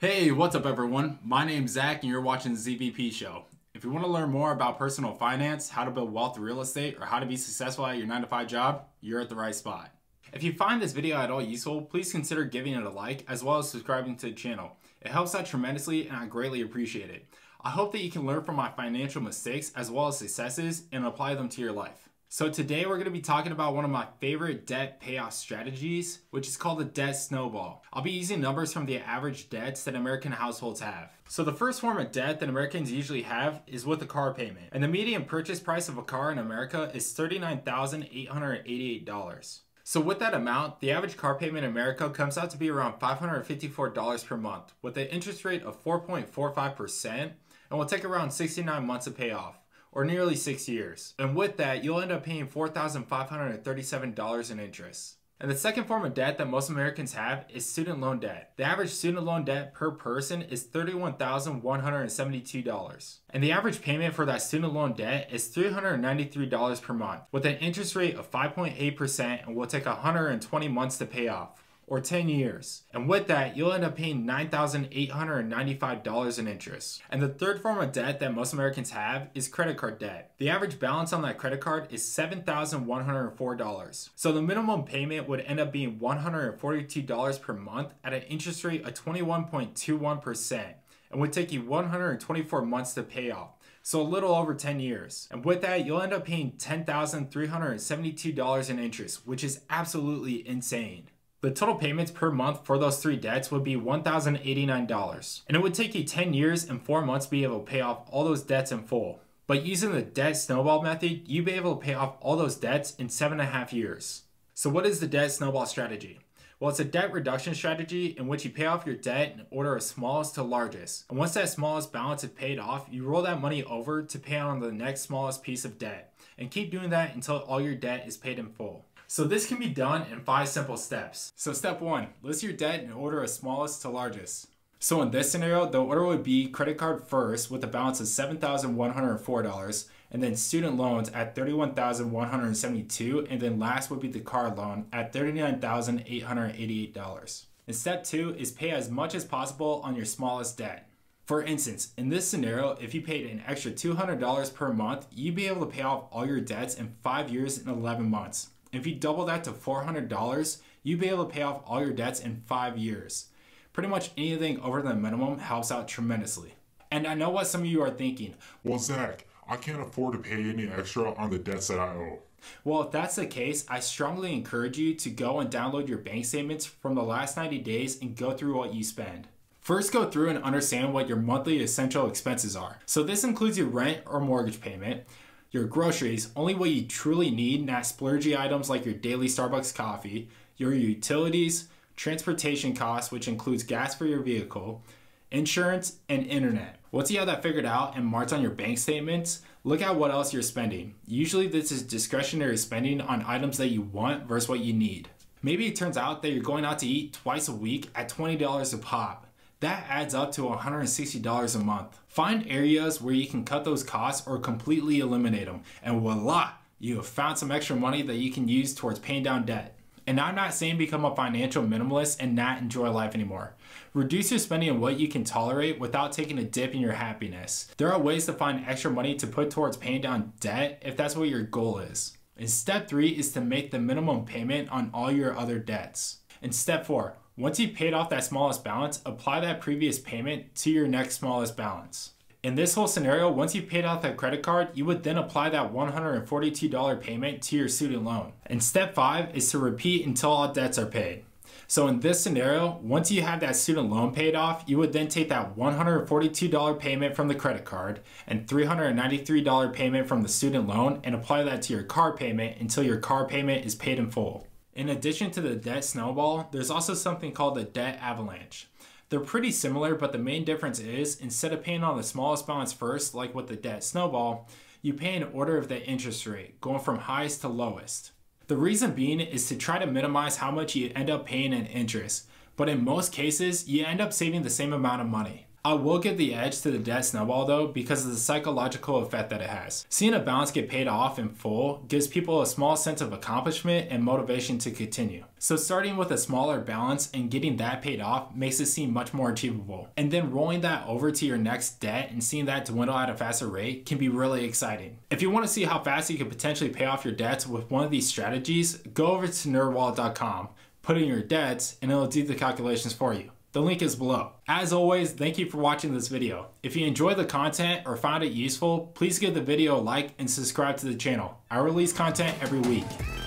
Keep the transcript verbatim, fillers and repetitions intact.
Hey, what's up everyone? My name's Zach and you're watching the Z V P Show. If you want to learn more about personal finance, how to build wealth through real estate, or how to be successful at your nine to five job, you're at the right spot. If you find this video at all useful, please consider giving it a like as well as subscribing to the channel. It helps out tremendously and I greatly appreciate it. I hope that you can learn from my financial mistakes as well as successes and apply them to your life. So today we're going to be talking about one of my favorite debt payoff strategies, which is called the debt snowball. I'll be using numbers from the average debts that American households have. So the first form of debt that Americans usually have is with a car payment. And the median purchase price of a car in America is thirty-nine thousand eight hundred eighty-eight dollars. So with that amount, the average car payment in America comes out to be around five hundred fifty-four dollars per month with an interest rate of four point four five percent and will take around sixty-nine months to pay off, or nearly six years. And with that, you'll end up paying four thousand five hundred thirty-seven dollars in interest. And the second form of debt that most Americans have is student loan debt. The average student loan debt per person is thirty-one thousand one hundred seventy-two dollars. And the average payment for that student loan debt is three hundred ninety-three dollars per month with an interest rate of five point eight percent and will take one hundred twenty months to pay off, or ten years. And with that, you'll end up paying nine thousand eight hundred ninety-five dollars in interest. And the third form of debt that most Americans have is credit card debt. The average balance on that credit card is seven thousand one hundred four dollars. So the minimum payment would end up being one hundred forty-two dollars per month at an interest rate of twenty-one point two one percent and would take you one hundred twenty-four months to pay off. So a little over ten years. And with that, you'll end up paying ten thousand three hundred seventy-two dollars in interest, which is absolutely insane. The total payments per month for those three debts would be one thousand eighty-nine dollars. And it would take you ten years and four months to be able to pay off all those debts in full. But using the debt snowball method, you'd be able to pay off all those debts in seven and a half years. So what is the debt snowball strategy? Well, it's a debt reduction strategy in which you pay off your debt in order of smallest to largest. And once that smallest balance is paid off, you roll that money over to pay on the next smallest piece of debt. And keep doing that until all your debt is paid in full. So this can be done in five simple steps. So step one, list your debt in order of smallest to largest. So in this scenario, the order would be credit card first with a balance of seven thousand one hundred four dollars, and then student loans at thirty-one thousand one hundred seventy-two dollars, and then last would be the car loan at thirty-nine thousand eight hundred eighty-eight dollars. And step two is pay as much as possible on your smallest debt. For instance, in this scenario, if you paid an extra two hundred dollars per month, you'd be able to pay off all your debts in five years and eleven months. If you double that to four hundred dollars, you'd be able to pay off all your debts in five years. Pretty much anything over the minimum helps out tremendously. And I know what some of you are thinking. Well, Zach, I can't afford to pay any extra on the debts that I owe. Well, if that's the case, I strongly encourage you to go and download your bank statements from the last ninety days and go through what you spend. First, go through and understand what your monthly essential expenses are. So this includes your rent or mortgage payment, your groceries, only what you truly need, not splurgy items like your daily Starbucks coffee, your utilities, transportation costs, which includes gas for your vehicle, insurance, and internet. Once you have that figured out and marked on your bank statements, look at what else you're spending. Usually this is discretionary spending on items that you want versus what you need. Maybe it turns out that you're going out to eat twice a week at twenty dollars a pop. That adds up to one hundred sixty dollars a month. Find areas where you can cut those costs or completely eliminate them, and voila, you have found some extra money that you can use towards paying down debt. And I'm not saying become a financial minimalist and not enjoy life anymore. Reduce your spending on what you can tolerate without taking a dip in your happiness. There are ways to find extra money to put towards paying down debt if that's what your goal is. And step three is to make the minimum payment on all your other debts. And step four, once you've paid off that smallest balance, apply that previous payment to your next smallest balance. In this whole scenario, once you've paid off that credit card, you would then apply that one hundred forty-two dollars payment to your student loan. And step five is to repeat until all debts are paid. So in this scenario, once you have that student loan paid off, you would then take that one hundred forty-two dollars payment from the credit card and three hundred ninety-three dollars payment from the student loan and apply that to your car payment until your car payment is paid in full. In addition to the debt snowball, there's also something called the debt avalanche. They're pretty similar, but the main difference is instead of paying on the smallest balance first, like with the debt snowball, you pay in order of the interest rate, going from highest to lowest. The reason being is to try to minimize how much you end up paying in interest, but in most cases, you end up saving the same amount of money. I will give the edge to the debt snowball though because of the psychological effect that it has. Seeing a balance get paid off in full gives people a small sense of accomplishment and motivation to continue. So starting with a smaller balance and getting that paid off makes it seem much more achievable. And then rolling that over to your next debt and seeing that dwindle at a faster rate can be really exciting. If you want to see how fast you can potentially pay off your debts with one of these strategies, go over to nerdwallet dot com, put in your debts, and it'll do the calculations for you. The link is below. As always, thank you for watching this video. If you enjoyed the content or found it useful, please give the video a like and subscribe to the channel. I release content every week.